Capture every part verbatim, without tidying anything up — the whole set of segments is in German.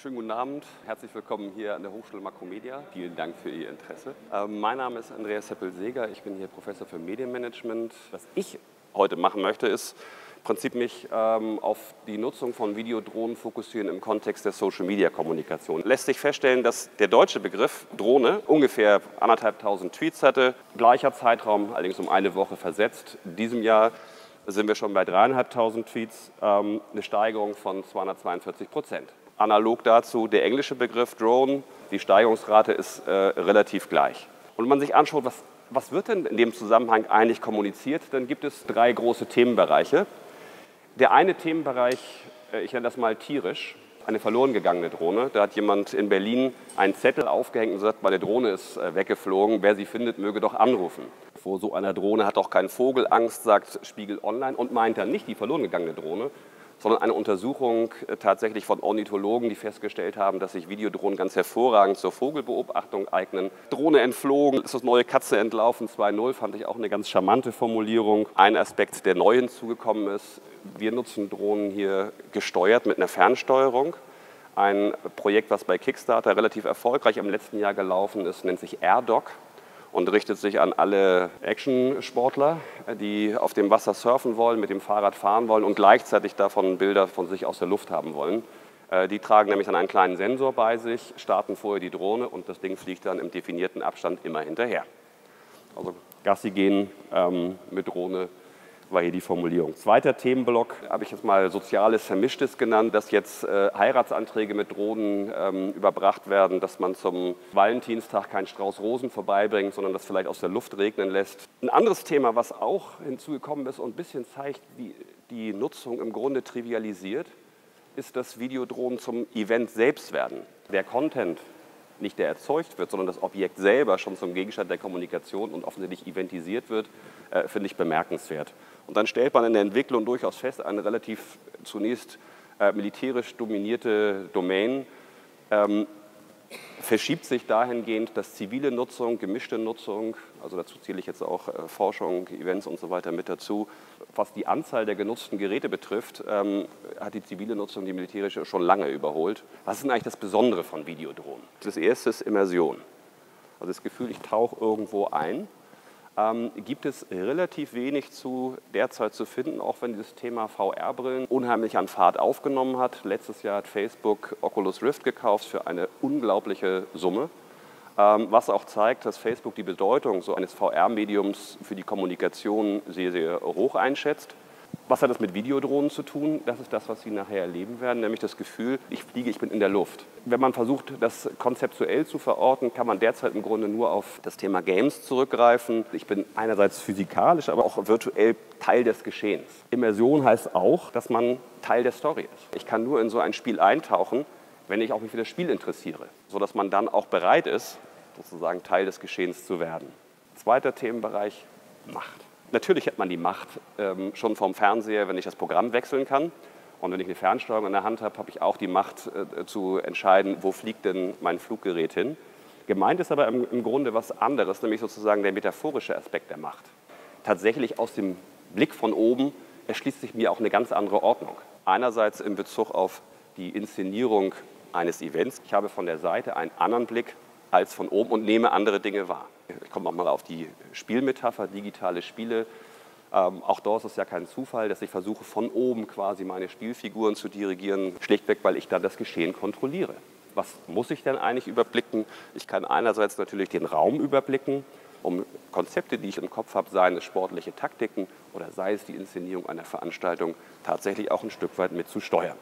Schönen guten Abend, herzlich willkommen hier an der Hochschule Makromedia. Vielen Dank für Ihr Interesse. Ähm, mein Name ist Andreas Seppel-Seeger, ich bin hier Professor für Medienmanagement. Was ich heute machen möchte, ist im Prinzip mich ähm, auf die Nutzung von Videodrohnen fokussieren im Kontext der Social-Media-Kommunikation. Lässt sich feststellen, dass der deutsche Begriff Drohne ungefähr anderthalbtausend Tweets hatte, gleicher Zeitraum, allerdings um eine Woche versetzt. In diesem Jahr sind wir schon bei dreieinhalbtausend Tweets, ähm, eine Steigerung von zweihundertzweiundvierzig Prozent. Analog dazu der englische Begriff Drone, die Steigerungsrate ist äh, relativ gleich. Und wenn man sich anschaut, was, was wird denn in dem Zusammenhang eigentlich kommuniziert, dann gibt es drei große Themenbereiche. Der eine Themenbereich, äh, ich nenne das mal tierisch, eine verloren gegangene Drohne. Da hat jemand in Berlin einen Zettel aufgehängt und gesagt, meine Drohne ist äh, weggeflogen, wer sie findet, möge doch anrufen. Vor so einer Drohne hat auch kein Vogel Angst, sagt Spiegel Online und meint dann nicht die verloren gegangene Drohne, sondern eine Untersuchung tatsächlich von Ornithologen, die festgestellt haben, dass sich Videodrohnen ganz hervorragend zur Vogelbeobachtung eignen. Drohne entflogen, ist das neue Katze entlaufen zwei Punkt null, fand ich auch eine ganz charmante Formulierung. Ein Aspekt, der neu hinzugekommen ist, wir nutzen Drohnen hier gesteuert mit einer Fernsteuerung. Ein Projekt, was bei Kickstarter relativ erfolgreich im letzten Jahr gelaufen ist, nennt sich AirDoc. Und richtet sich an alle Action-Sportler, die auf dem Wasser surfen wollen, mit dem Fahrrad fahren wollen und gleichzeitig davon Bilder von sich aus der Luft haben wollen. Die tragen nämlich dann einen kleinen Sensor bei sich, starten vorher die Drohne und das Ding fliegt dann im definierten Abstand immer hinterher. Also Gassi gehen ähm, mit Drohne war hier die Formulierung. Zweiter Themenblock habe ich jetzt mal Soziales Vermischtes genannt, dass jetzt äh, Heiratsanträge mit Drohnen ähm, überbracht werden, dass man zum Valentinstag keinen Strauß Rosen vorbeibringt, sondern das vielleicht aus der Luft regnen lässt. Ein anderes Thema, was auch hinzugekommen ist und ein bisschen zeigt, wie die Nutzung im Grunde trivialisiert, ist, dass Videodrohnen zum Event selbst werden. Der Content, nicht der erzeugt wird, sondern das Objekt selber schon zum Gegenstand der Kommunikation und offensichtlich eventisiert wird, äh, finde ich bemerkenswert. Und dann stellt man in der Entwicklung durchaus fest, eine relativ zunächst äh, militärisch dominierte Domain ähm, verschiebt sich dahingehend, dass zivile Nutzung, gemischte Nutzung, also dazu zähle ich jetzt auch äh, Forschung, Events und so weiter mit dazu, was die Anzahl der genutzten Geräte betrifft, ähm, hat die zivile Nutzung die militärische schon lange überholt. Was ist denn eigentlich das Besondere von Videodrohnen? Das erste ist Immersion. Also das Gefühl, ich tauche irgendwo ein. Ähm, gibt es relativ wenig zu derzeit zu finden, auch wenn dieses Thema V R-Brillen unheimlich an Fahrt aufgenommen hat. Letztes Jahr hat Facebook Oculus Rift gekauft für eine unglaubliche Summe, ähm, was auch zeigt, dass Facebook die Bedeutung so eines V R-Mediums für die Kommunikation sehr, sehr hoch einschätzt. Was hat das mit Videodrohnen zu tun? Das ist das, was Sie nachher erleben werden, nämlich das Gefühl, ich fliege, ich bin in der Luft. Wenn man versucht, das konzeptuell zu verorten, kann man derzeit im Grunde nur auf das Thema Games zurückgreifen. Ich bin einerseits physikalisch, aber auch virtuell Teil des Geschehens. Immersion heißt auch, dass man Teil der Story ist. Ich kann nur in so ein Spiel eintauchen, wenn ich auch mich für das Spiel interessiere, sodass man dann auch bereit ist, sozusagen Teil des Geschehens zu werden. Zweiter Themenbereich, Macht. Natürlich hat man die Macht ähm, schon vom Fernseher, wenn ich das Programm wechseln kann. Und wenn ich eine Fernsteuerung in der Hand habe, habe ich auch die Macht äh, zu entscheiden, wo fliegt denn mein Fluggerät hin. Gemeint ist aber im, im Grunde was anderes, nämlich sozusagen der metaphorische Aspekt der Macht. Tatsächlich aus dem Blick von oben erschließt sich mir auch eine ganz andere Ordnung. Einerseits in Bezug auf die Inszenierung eines Events. Ich habe von der Seite einen anderen Blick als von oben und nehme andere Dinge wahr. Ich komme nochmal auf die Spielmetapher, digitale Spiele. Ähm, auch dort ist es ja kein Zufall, dass ich versuche, von oben quasi meine Spielfiguren zu dirigieren, schlichtweg, weil ich dann das Geschehen kontrolliere. Was muss ich denn eigentlich überblicken? Ich kann einerseits natürlich den Raum überblicken, um Konzepte, die ich im Kopf habe, seien es sportliche Taktiken oder sei es die Inszenierung einer Veranstaltung, tatsächlich auch ein Stück weit mit zu steuern.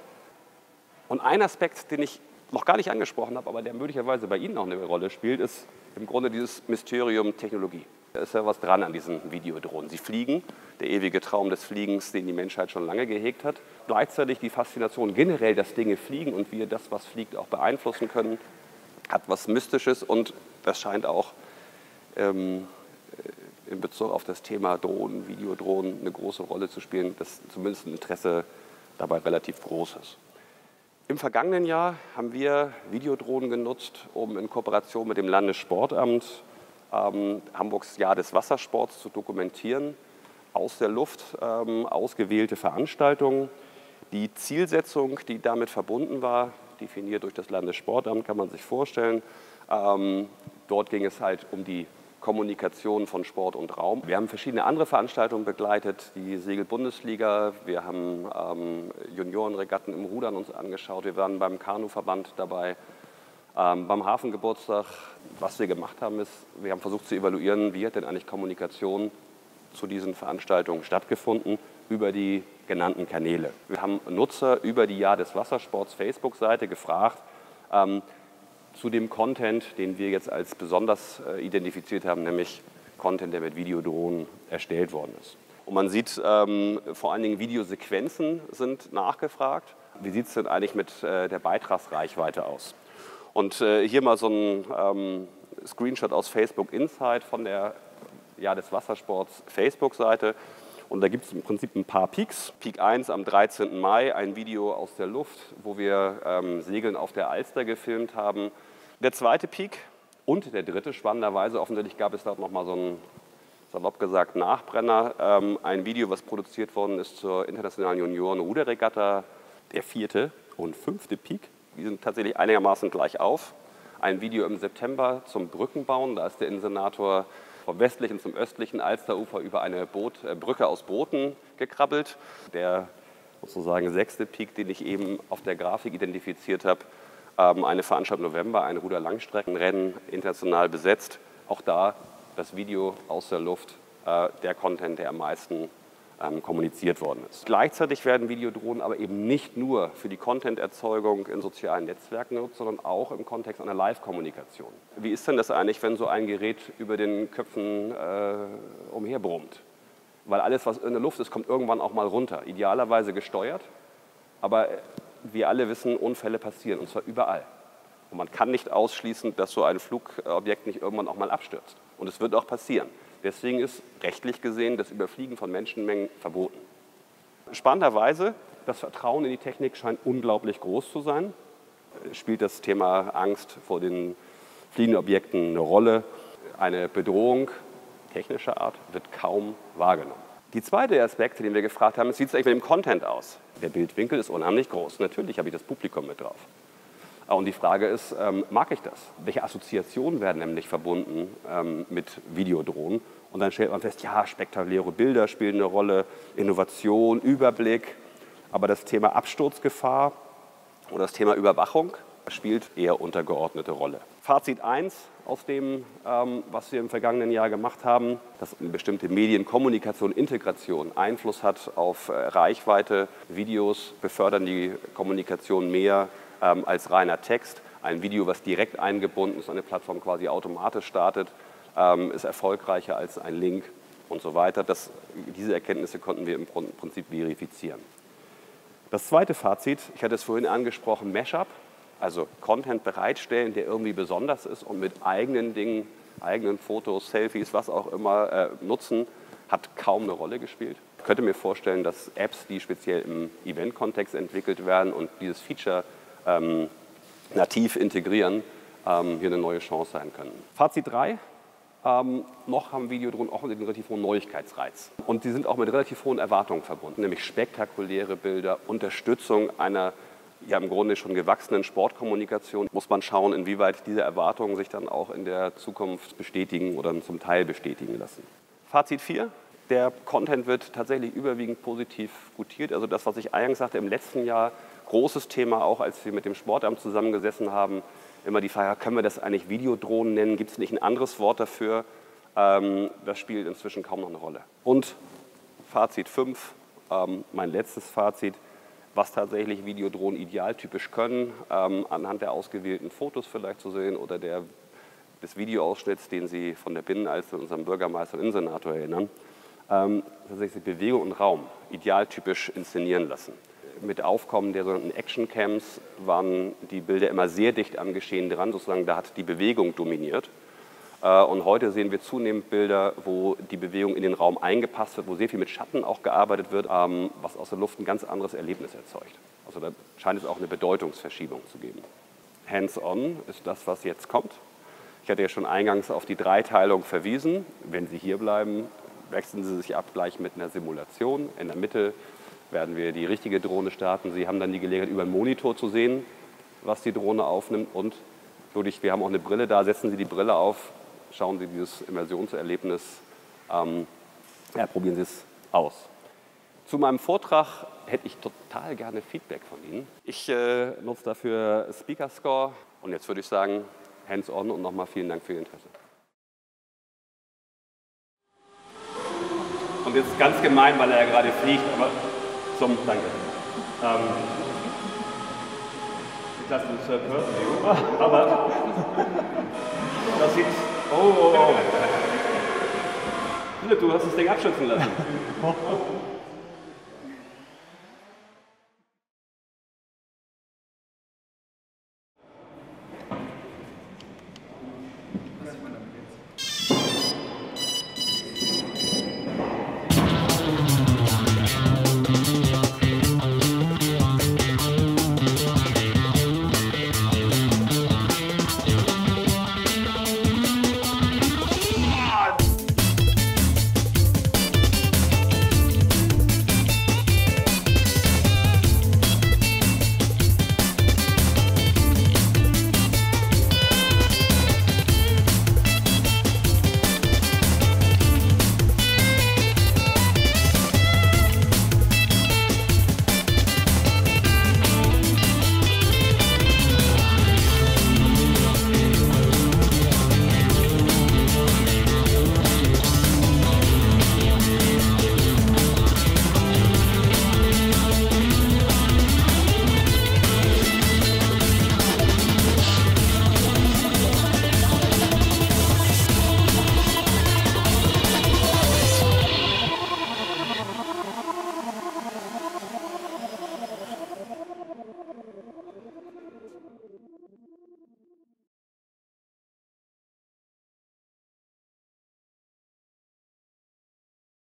Und ein Aspekt, den ich noch gar nicht angesprochen habe, aber der möglicherweise bei Ihnen auch eine Rolle spielt, ist im Grunde dieses Mysterium Technologie. Da ist ja was dran an diesen Videodrohnen. Sie fliegen, der ewige Traum des Fliegens, den die Menschheit schon lange gehegt hat. Gleichzeitig die Faszination generell, dass Dinge fliegen und wir das, was fliegt, auch beeinflussen können, hat was Mystisches und das scheint auch ähm, in Bezug auf das Thema Drohnen, Videodrohnen eine große Rolle zu spielen, dass zumindest ein Interesse dabei relativ groß ist. Im vergangenen Jahr haben wir Videodrohnen genutzt, um in Kooperation mit dem Landessportamt ähm, Hamburgs Jahr des Wassersports zu dokumentieren, aus der Luft ähm, ausgewählte Veranstaltungen. Die Zielsetzung, die damit verbunden war, definiert durch das Landessportamt, kann man sich vorstellen. Ähm, dort ging es halt um die Kommunikation von Sport und Raum. Wir haben verschiedene andere Veranstaltungen begleitet, die Segelbundesliga, wir haben ähm, Juniorenregatten im Rudern uns angeschaut, wir waren beim Kanuverband dabei, ähm, beim Hafengeburtstag. Was wir gemacht haben, ist, wir haben versucht zu evaluieren, wie hat denn eigentlich Kommunikation zu diesen Veranstaltungen stattgefunden über die genannten Kanäle. Wir haben Nutzer über die Jahr des Wassersports Facebook-Seite gefragt, ähm, zu dem Content, den wir jetzt als besonders äh, identifiziert haben, nämlich Content, der mit Videodrohnen erstellt worden ist. Und man sieht, ähm, vor allen Dingen Videosequenzen sind nachgefragt. Wie sieht es denn eigentlich mit äh, der Beitragsreichweite aus? Und äh, hier mal so ein ähm, Screenshot aus Facebook Insight von der Jahr des Wassersports Facebook-Seite. Und da gibt es im Prinzip ein paar Peaks. Peak eins am dreizehnten Mai, ein Video aus der Luft, wo wir ähm, Segeln auf der Alster gefilmt haben. Der zweite Peak und der dritte, spannenderweise, offensichtlich gab es dort nochmal so einen, salopp gesagt, Nachbrenner. Ähm, ein Video, was produziert worden ist zur internationalen Junioren-Ruderregatta. Der vierte und fünfte Peak, die sind tatsächlich einigermaßen gleich auf. Ein Video im September zum Brückenbauen, da ist der Insenator vom westlichen zum östlichen Alsterufer über eine Boot, äh, Brücke aus Booten gekrabbelt. Der sozusagen sechste Peak, den ich eben auf der Grafik identifiziert habe, ähm, eine Veranstaltung im November, ein Ruder-Langstreckenrennen, international besetzt. Auch da das Video aus der Luft, äh, der Content, der am meisten ähm, kommuniziert worden ist. Gleichzeitig werden Videodrohnen aber eben nicht nur für die Content-Erzeugung in sozialen Netzwerken genutzt, sondern auch im Kontext einer Live-Kommunikation. Wie ist denn das eigentlich, wenn so ein Gerät über den Köpfen äh, umherbrummt? Weil alles, was in der Luft ist, kommt irgendwann auch mal runter. Idealerweise gesteuert, aber wir alle wissen, Unfälle passieren, und zwar überall. Und man kann nicht ausschließen, dass so ein Flugobjekt nicht irgendwann auch mal abstürzt. Und es wird auch passieren. Deswegen ist rechtlich gesehen das Überfliegen von Menschenmengen verboten. Spannenderweise, das Vertrauen in die Technik scheint unglaublich groß zu sein. Spielt das Thema Angst vor den fliegenden Objekten eine Rolle? Eine Bedrohung technischer Art wird kaum wahrgenommen. Die zweite Aspekt, den wir gefragt haben, ist, wie sieht es eigentlich mit dem Content aus? Der Bildwinkel ist unheimlich groß. Natürlich habe ich das Publikum mit drauf. Und die Frage ist, ähm, mag ich das? Welche Assoziationen werden nämlich verbunden ähm, mit Videodrohnen? Und dann stellt man fest, ja, spektakuläre Bilder spielen eine Rolle, Innovation, Überblick. Aber das Thema Absturzgefahr oder das Thema Überwachung spielt eher untergeordnete Rolle. Fazit eins aus dem, ähm, was wir im vergangenen Jahr gemacht haben, dass eine bestimmte Medienkommunikation, Integration Einfluss hat auf äh, Reichweite. Videos befördern die Kommunikation mehr ähm, als reiner Text. Ein Video, was direkt eingebunden ist, eine Plattform quasi automatisch startet, ähm, ist erfolgreicher als ein Link und so weiter. Das, diese Erkenntnisse konnten wir im Prinzip verifizieren. Das zweite Fazit, ich hatte es vorhin angesprochen, Mashup. Also Content bereitstellen, der irgendwie besonders ist und mit eigenen Dingen, eigenen Fotos, Selfies, was auch immer äh, nutzen, hat kaum eine Rolle gespielt. Ich könnte mir vorstellen, dass Apps, die speziell im Event-Kontext entwickelt werden und dieses Feature ähm, nativ integrieren, ähm, hier eine neue Chance sein können. Fazit drei. Ähm, noch haben Videodrohnen auch einen relativ hohen Neuigkeitsreiz. Und die sind auch mit relativ hohen Erwartungen verbunden, nämlich spektakuläre Bilder, Unterstützung einer ja im Grunde schon gewachsenen Sportkommunikation. Muss man schauen, inwieweit diese Erwartungen sich dann auch in der Zukunft bestätigen oder zum Teil bestätigen lassen. Fazit vier. Der Content wird tatsächlich überwiegend positiv gutiert. Also das, was ich eingangs sagte, im letzten Jahr großes Thema, auch als wir mit dem Sportamt zusammengesessen haben, immer die Frage, können wir das eigentlich Videodrohnen nennen? Gibt es nicht ein anderes Wort dafür? Ähm, das spielt inzwischen kaum noch eine Rolle. Und Fazit fünf, ähm, mein letztes Fazit, was tatsächlich Videodrohnen idealtypisch können, ähm, anhand der ausgewählten Fotos vielleicht zu sehen oder der, des Videoausschnitts, den Sie von der Binnenalster, unserem Bürgermeister und Insenator erinnern, ähm, tatsächlich Bewegung und Raum idealtypisch inszenieren lassen. Mit Aufkommen der sogenannten Action-Cams waren die Bilder immer sehr dicht am Geschehen dran, sozusagen da hat die Bewegung dominiert. Und heute sehen wir zunehmend Bilder, wo die Bewegung in den Raum eingepasst wird, wo sehr viel mit Schatten auch gearbeitet wird, was aus der Luft ein ganz anderes Erlebnis erzeugt. Also da scheint es auch eine Bedeutungsverschiebung zu geben. Hands-on ist das, was jetzt kommt. Ich hatte ja schon eingangs auf die Dreiteilung verwiesen. Wenn Sie hier bleiben, wechseln Sie sich ab gleich mit einer Simulation. In der Mitte werden wir die richtige Drohne starten. Sie haben dann die Gelegenheit, über einen Monitor zu sehen, was die Drohne aufnimmt und wirklich, wir haben auch eine Brille da, setzen Sie die Brille auf, schauen Sie dieses Immersionserlebnis, ähm, ja, probieren Sie es aus. Zu meinem Vortrag hätte ich total gerne Feedback von Ihnen. Ich äh, nutze dafür Speaker Score und jetzt würde ich sagen, hands-on und nochmal vielen Dank für Ihr Interesse. Und jetzt ganz gemein, weil er ja gerade fliegt, aber zum Danke. Ähm, ich lasse den Third-Person-View, aber das sieht. Oh, oh, oh. Philipp, du hast das Ding abschützen lassen.